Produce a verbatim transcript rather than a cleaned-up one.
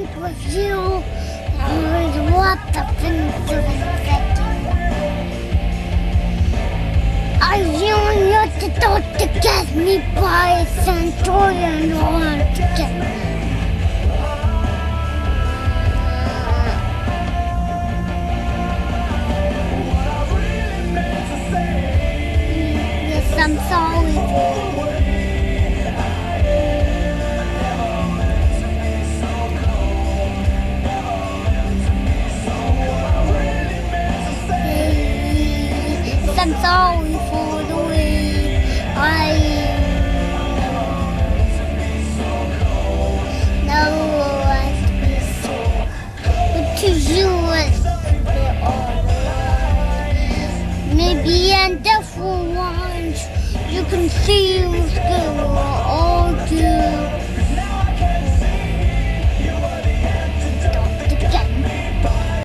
with you. There's lots of things to be thinking. I really used to thought to get me by a centurion or to get Yes, I'm sorry.